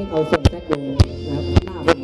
เอาส่งแจ็คลงนะครับหน้าผม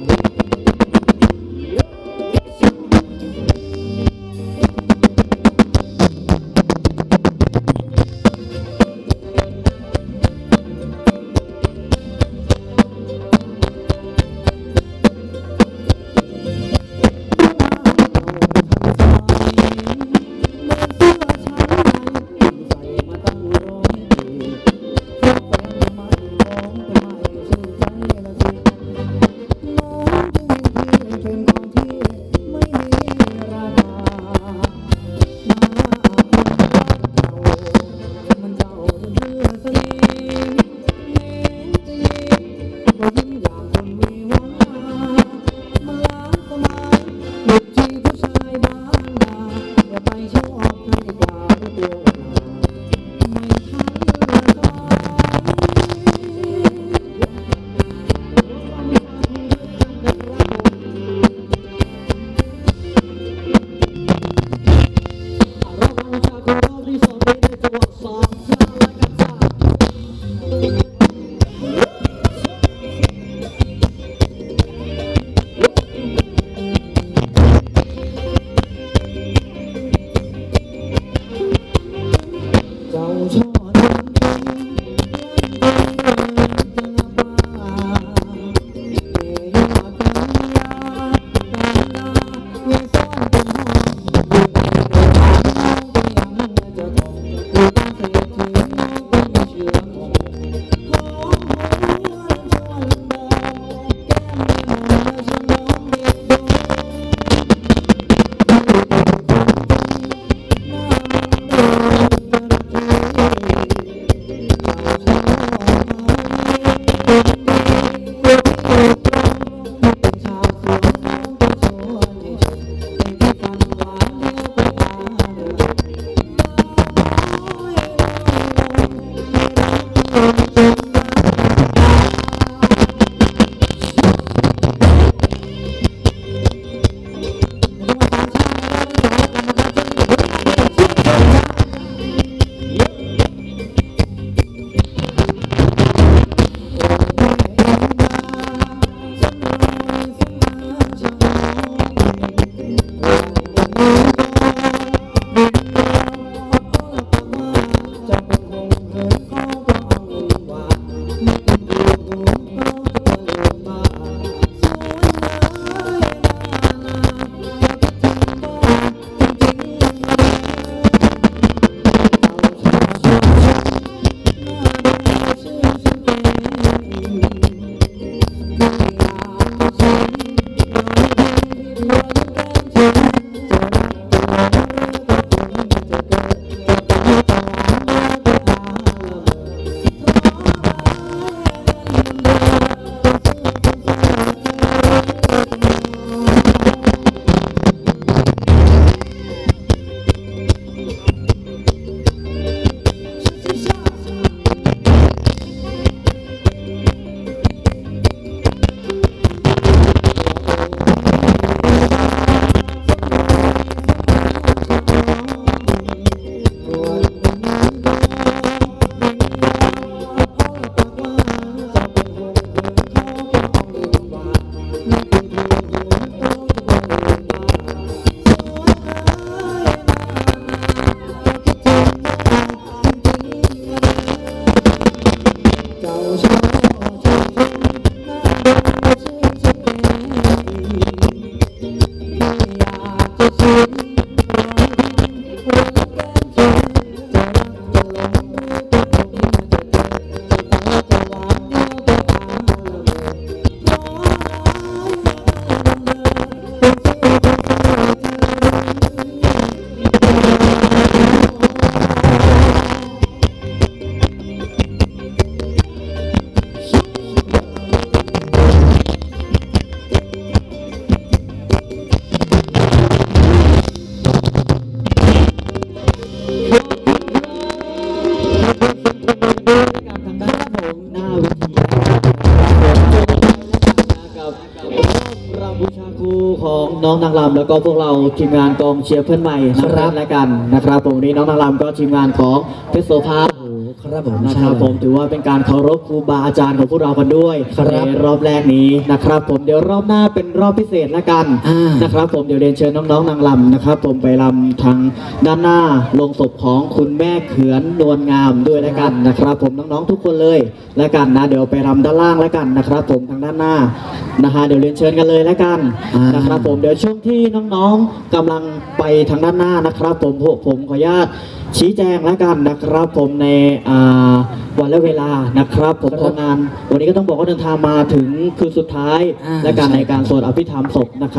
น้องนางรำแล้วก็พวกเราทีมงานกองเชียร์เพื่อนใหม่นะครับและกันนะครับผมวันนี้น้องนางรำก็ทีมงานของเพชรโสภาคครับผมนะครับผมถือว่าเป็นการเคารพครูบาอาจารย์ของพวกเรากันด้วยครับในรอบแรกนี้นะครับผมเดี๋ยวรอบหน้าเป็นรอบพิเศษละกันนะครับผมเดี๋ยวเรียนเชิญน้องๆนางรำนะครับผมไปรำทางด้านหน้าโลงศพของคุณแม่เขือนนวลงามด้วยละกันนะครับผมน้องๆทุกคนเลยละกันนะเดี๋ยวไปรำด้านล่างละกันนะครับผมทางด้านหน้านะฮะเดี๋ยวเรียนเชิญกันเลยละกันนะครับผมเดี๋ยวช่วงที่น้องๆกำลังไปทางด้านหน้านะครับผมขออนุญาตชี้แจงแล้วกันนะครับผมในวันและเวลานะครับผมของงานวันนี้ก็ต้องบอกว่าเดินทางมาถึงคืนสุดท้ายและการในการสวดอภิธรรมศพนะครับ